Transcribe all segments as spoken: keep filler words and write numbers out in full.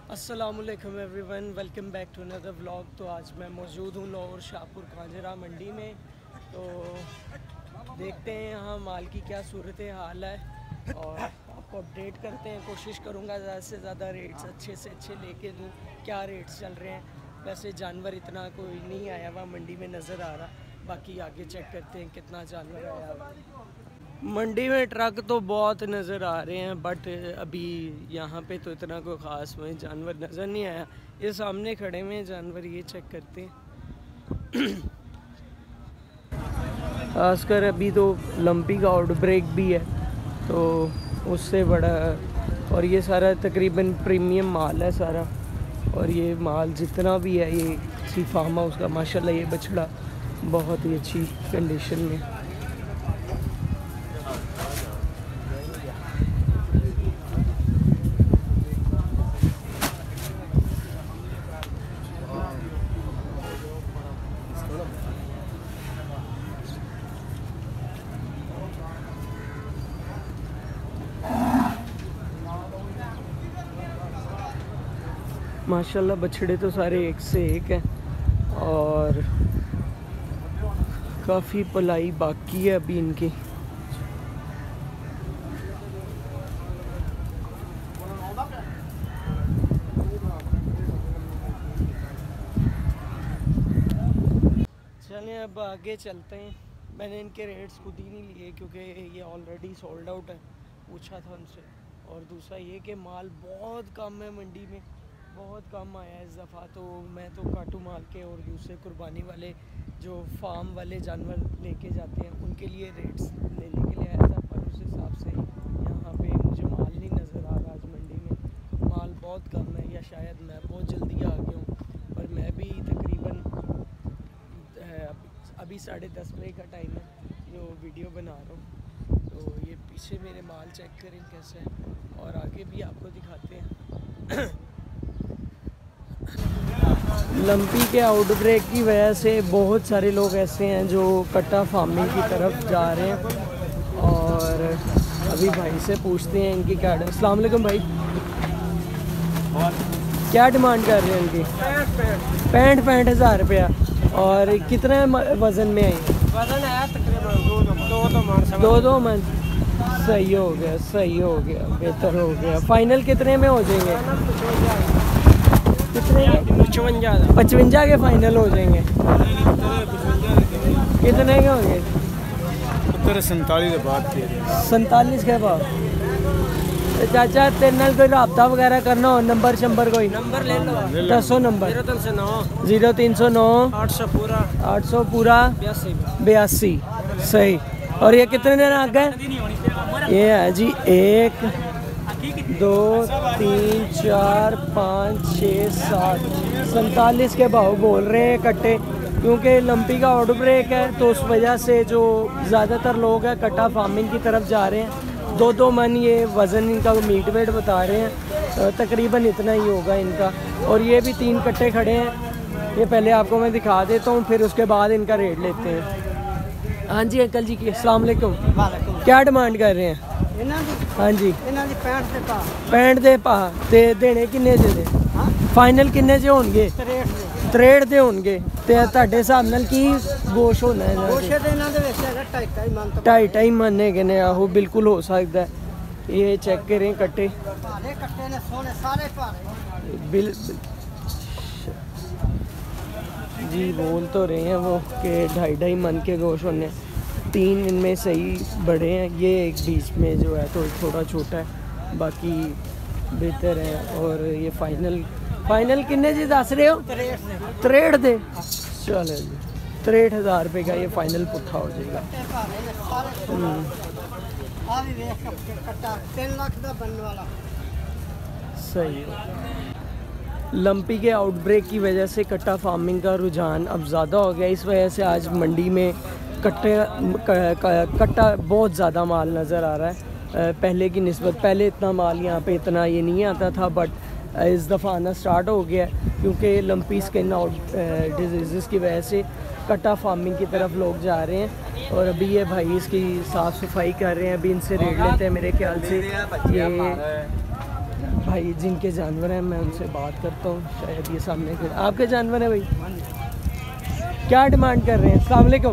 अस्सलामुअलैकुम everyone, welcome back to another vlog. तो आज मैं मौजूद हूँ लाहौर शाहपुर कांजरा मंडी में। तो देखते हैं यहाँ माल की क्या सूरत हाल है और आपको अपडेट करते हैं। कोशिश करूँगा ज़्यादा से ज़्यादा रेट्स अच्छे से अच्छे लेके दूँ। क्या रेट्स चल रहे हैं, वैसे जानवर इतना कोई नहीं आया हुआ मंडी में नज़र आ रहा, बाकी आगे चेक करते हैं कितना जानवर आया हुआ। मंडी में ट्रक तो बहुत नज़र आ रहे हैं, बट अभी यहाँ पे तो इतना कोई ख़ास में जानवर नज़र नहीं आया। ये सामने खड़े हुए हैं जानवर, ये चेक करते हैं। खासकर अभी तो लंपी का आउटब्रेक भी है, तो उससे बड़ा, और ये सारा तकरीबन प्रीमियम माल है सारा। और ये माल जितना भी है, ये सी फार्म हाउस का माशाल्लाह ये बछड़ा बहुत ही अच्छी कंडीशन में। माशाल्लाह बछड़े तो सारे एक से एक हैं और काफ़ी पलाई बाकी है अभी इनकी। चलिए अब आगे चलते हैं। मैंने इनके रेट्स खुद ही नहीं लिए क्योंकि ये ऑलरेडी सोल्ड आउट है, पूछा था उनसे। और दूसरा ये कि माल बहुत कम है मंडी में, बहुत कम आया है इस दफ़ा। तो मैं तो काटू माल के और दूसरे कुर्बानी वाले जो फार्म वाले जानवर लेके जाते हैं उनके लिए रेट्स लेने के लिए आया था, पर उस हिसाब से यहाँ पे मुझे माल नहीं नज़र आ रहा। आज मंडी में माल बहुत कम है, या शायद मैं बहुत जल्दी आ गया हूँ, पर मैं भी तकरीबन अभी साढ़े दस बजे का टाइम है जो वीडियो बना रहा हूँ। तो ये पीछे मेरे माल चेक करें कैसे है और आगे भी आपको दिखाते हैं। लंपी के आउटब्रेक की वजह से बहुत सारे लोग ऐसे हैं जो कट्टा फार्मिंग की तरफ जा रहे हैं। और अभी भाई से पूछते हैं इनकी क्या। अस्सलाम वालेकुम भाई, क्या डिमांड कर रहे हैं इनकी? पैंठ पैंठ हज़ार रुपया। और कितने वज़न में आई? वज़न है तकरीबन दो दो मन। दो दो मन सही हो गया, सही हो गया, बेहतर हो गया। फाइनल कितने में हो जाएंगे? कितने? पचवंजा पचवंजा के फाइनल हो जाएंगे। कितने के होंगे? सैंतालीस के बाद सैंतालीस के बाद। तो चाचा तेरे नाल कोई रब्ता वगैरह करना हो, नंबर शंबर कोई नंबर ले लो। दसो नंबर। जीरो तीन सौ नौ जीरो तीन सौ नौ आठ सौ पूरा आठ सौ पूरा बयासी बयासी। सही। और ये कितने दिन आ गए? ये है जी एक दो तीन चार पाँच छः सात। सैंतालीस के भाव बोल रहे हैं कट्टे, क्योंकि लंपी का आउटब्रेक है तो उस वजह से जो ज़्यादातर लोग हैं कट्टा फार्मिंग की तरफ जा रहे हैं। दो दो मन ये वज़न इनका मीट वेट बता रहे हैं, तकरीबन इतना ही होगा इनका। और ये भी तीन कट्टे खड़े हैं, ये पहले आपको मैं दिखा देता हूँ, फिर उसके बाद इनका रेट लेते हैं। हाँ जी अंकल जी की अस्सलाम वालेकुम। क्या डिमांड कर रहे हैं? हाँ जी पैंठ दे पा ते देने किन्ने च दे? फाइनल किन्ने च होणगे? त्रेठ दे होणगे। ते तुहाडे हिसाब नाल की गोश होना है? ढाई ढाई मन है ने। आहो बिल्कुल हो सकता है। ये चेक करें कट्टे बिल जी बोल तो रहे हैं वो कि ढाई ढाई मन के गोश होने। तीन इनमें सही बड़े हैं, ये एक बीच में जो है तो थोड़ा छोटा है, बाकी बेहतर है। और ये फाइनल फाइनल किन्ने जी दस रहे हो? त्रेठ दे। चलो जी त्रेठ हज़ार रुपये का ये फाइनल पुट्ठा हो जाएगा। सही है। लंपी के आउटब्रेक की वजह से कट्टा फार्मिंग का रुझान अब ज़्यादा हो गया, इस वजह से आज मंडी में कट्टे कट्टा बहुत ज़्यादा माल नज़र आ रहा है पहले की निस्बत। पहले इतना माल यहाँ पे इतना ये नहीं आता था, बट इस दफ़ा आना स्टार्ट हो गया क्योंकि लंपी स्किन आउट डिजीज़ की वजह से कट्टा फार्मिंग की तरफ लोग जा रहे हैं। और अभी ये भाई इसकी साफ़ सफाई कर रहे हैं, अभी इनसे रेट लेते हैं। मेरे ख्याल से ये भाई जिनके जानवर हैं मैं उनसे बात करता हूँ। शायद ये सामने खड़े। आपके जानवर हैं भाई, क्या डिमांड कर रहे हैं? अस्सलाम वालेकुम,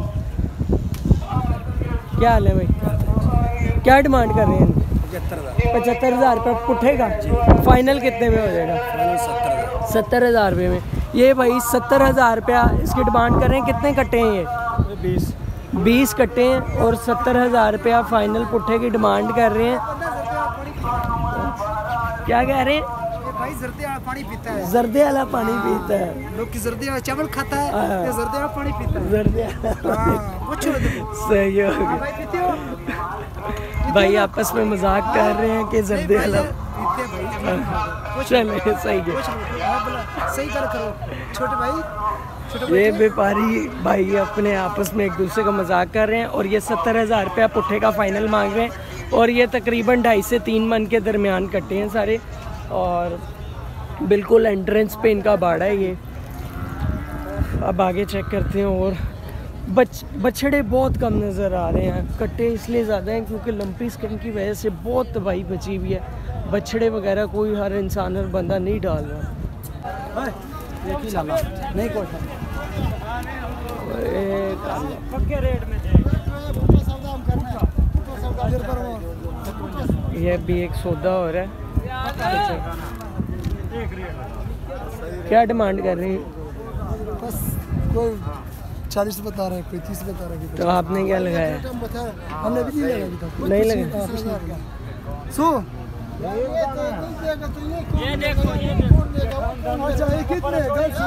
क्या हाल है भाई? क्या डिमांड कर रहे हैं? पचहत्तर हज़ार रुपये पुट्ठे का। फाइनल कितने में हो जाएगा? सत्तर हज़ार रुपये में। ये भाई सत्तर हज़ार रुपया इसकी डिमांड कर रहे हैं। कितने कट्टे हैं ये? बीस बीस कट्टे हैं और सत्तर हज़ार रुपया फाइनल पुट्ठे की डिमांड कर रहे हैं। क्या कह रहे हैं? भाई जर्दे वाला पानी पीता है। जर्दे वाला पानी पीता है। लोग की जर्दे वाला चावल खाता है, ये जर्दे वाला पानी पीता है। जर्दे सही हो गया। भाई पीते हो? भाई आपस में मजाक कर रहे हैं कि जर्दे वाला पीते भाई। चले सही है। सही कर करो छोटे भाई, छोटे ये व्यापारी भाई अपने आपस में एक दूसरे का मजाक कर रहे हैं और ये सत्तर हज़ार रुपया पुट्ठे का फाइनल मांग रहे हैं। और ये तकरीबन ढाई से तीन मन के दरमियान कट्टे हैं सारे और बिल्कुल एंट्रेंस पे इनका बाड़ा है ये। अब आगे चेक करते हैं। और बच बछड़े बहुत कम नज़र आ रहे हैं, कट्टे इसलिए ज़्यादा हैं क्योंकि लंपी स्किन की वजह से बहुत तबाही बची हुई है। बछड़े वगैरह कोई हर इंसान और बंदा नहीं डाल रहा। नहीं पक्के रेट में ये भी एक सौदा हो रहा है। क्या डिमांड कर रहे हैं? बस कोई चालीस बता रहे हैं, कोई तीस बता रहे हैं। तो आपने क्या लगाया? हमने भी नहीं लगाया था। नहीं लगा। सो ये देखो ये अच्छा ये कितने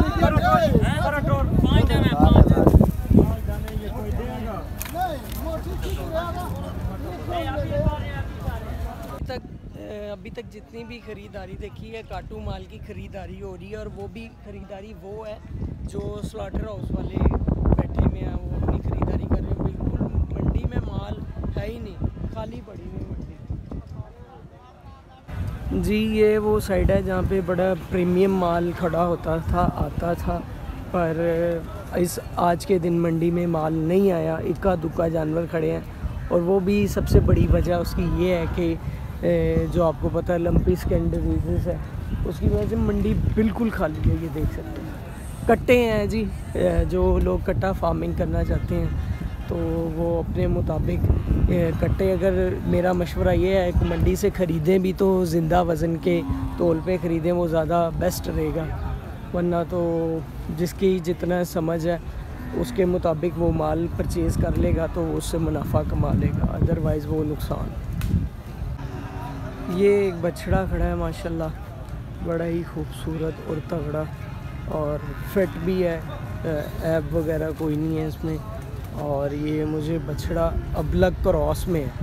तक अभी तक जितनी भी ख़रीदारी देखी है काटू माल की ख़रीदारी हो रही है और वो भी ख़रीदारी वो है जो स्लॉटर हाउस वाले बैठे हुए हैं, वो अपनी ख़रीदारी कर रहे हैं। बिल्कुल मंडी में माल है ही नहीं, खाली पड़ी हुई मंडी जी। ये वो साइड है जहाँ पे बड़ा प्रीमियम माल खड़ा होता था आता था, पर इस आज के दिन मंडी में माल नहीं आया। इक्का दुक्का जानवर खड़े हैं और वो भी सबसे बड़ी वजह उसकी ये है कि जो आपको पता है लंपी स्किन डिजीज़ है, उसकी वजह से मंडी बिल्कुल खाली है। ये देख सकते हैं कट्टे हैं जी। जो लोग कट्टा फार्मिंग करना चाहते हैं तो वो अपने मुताबिक कट्टे, अगर मेरा मशवरा ये है कि मंडी से ख़रीदें भी तो ज़िंदा वज़न के तौल पे ख़रीदें, वो ज़्यादा बेस्ट रहेगा। वरना तो जिसकी जितना समझ है उसके मुताबिक वो माल परचेज़ कर लेगा तो उससे मुनाफा कमा लेगा, अदरवाइज़ वो नुकसान। ये एक बछड़ा खड़ा है माशाल्लाह, बड़ा ही खूबसूरत और तगड़ा और फिट भी है, ऐब वगैरह कोई नहीं है इसमें। और ये मुझे बछड़ा अबलग क्रॉस में है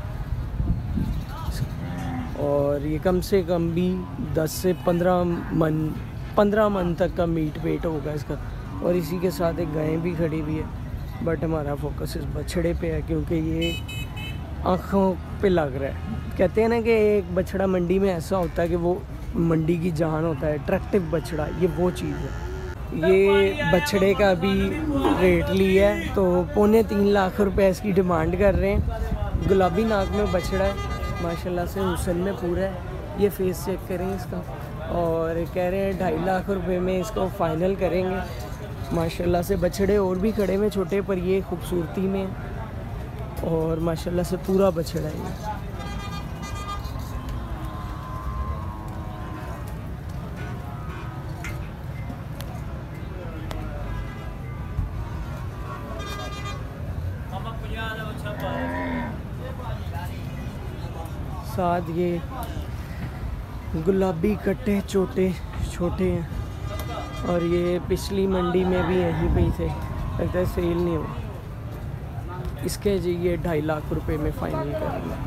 और ये कम से कम भी दस से पंद्रह मन पंद्रह मन तक का मीट वेट होगा इसका। और इसी के साथ एक गाय भी खड़ी हुई है, बट हमारा फोकस इस बछड़े पे है क्योंकि ये आँखों पे लग रहा है। कहते हैं ना कि एक बछड़ा मंडी में ऐसा होता है कि वो मंडी की जान होता है, अट्रैक्टिव बछड़ा, ये वो चीज़ है। ये बछड़े का भी रेट लिया है तो पौने तीन लाख रुपए इसकी डिमांड कर रहे हैं। गुलाबी नाक में बछड़ा है माशाल्लाह से, हुस्न में पूरा है। ये फेस चेक करें इसका और कह रहे हैं ढाई लाख रुपए में इसको फाइनल करेंगे। माशाल्लाह से बछड़े और भी खड़े में छोटे, पर ये खूबसूरती में और माशाल्लाह से पूरा बछड़ा है। साथ ये गुलाबी कट्टे छोटे छोटे हैं और ये पिछली मंडी में भी यहीं पे ही थे, लगता है सेल नहीं हुआ। इसके जी ये ढाई लाख रुपए में फाइनल करेंगे।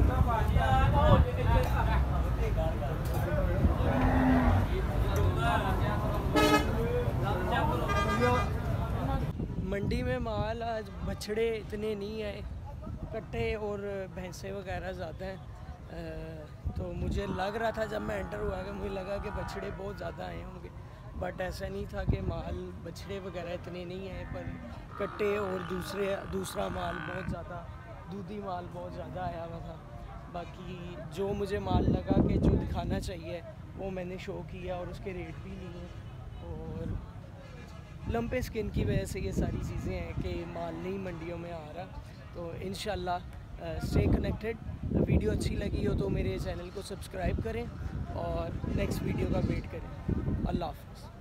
मंडी में माल आज बछड़े इतने नहीं आए, कट्टे और भैंसे वगैरह ज़्यादा हैं। तो मुझे लग रहा था जब मैं एंटर हुआ कि मुझे लगा कि बछड़े बहुत ज़्यादा आए होंगे, बट ऐसा नहीं था कि माल बछड़े वगैरह इतने नहीं आए, पर कट्टे और दूसरे दूसरा माल बहुत ज़्यादा, दूधी माल बहुत ज़्यादा आया हुआ था। बाकी जो मुझे माल लगा कि जो दिखाना चाहिए वो मैंने शो किया और उसके रेट भी नहीं है। और लंपे स्किन की वजह से ये सारी चीज़ें हैं कि माल नहीं मंडियों में आ रहा। तो इंशाल्लाह स्टे कनेक्टेड। वीडियो अच्छी लगी हो तो मेरे चैनल को सब्सक्राइब करें और नेक्स्ट वीडियो का वेट करें। अल्लाह हाफ़िज़।